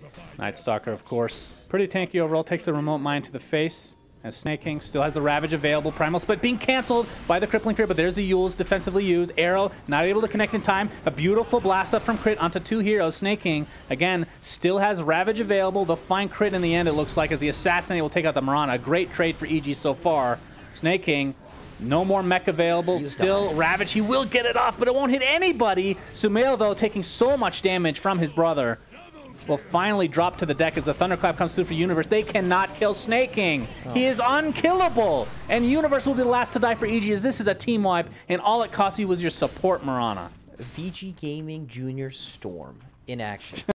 Night Stalker, of course. Pretty tanky overall. Takes the remote mine to the face. As Sneyking still has the Ravage available. Primal Split being canceled by the Crippling Fear, but there's the Yules defensively used. Arrow not able to connect in time. A beautiful blast up from Crit onto 2 heroes. Sneyking, again, still has Ravage available. They'll find Crit in the end, it looks like, as the Assassinate will take out the Mirana. A great trade for EG so far. Sneyking, no more mech available. Still Ravage. He will get it off, but it won't hit anybody. Sumail, though, taking so much damage from his brother, will finally drop to the deck as the Thunderclap comes through for Universe. They cannot kill Sneyking. He is unkillable. And Universe will be the last to die for EG, as this is a team wipe, and all it cost you was your support, Mirana. VG Gaming Junior Storm in action.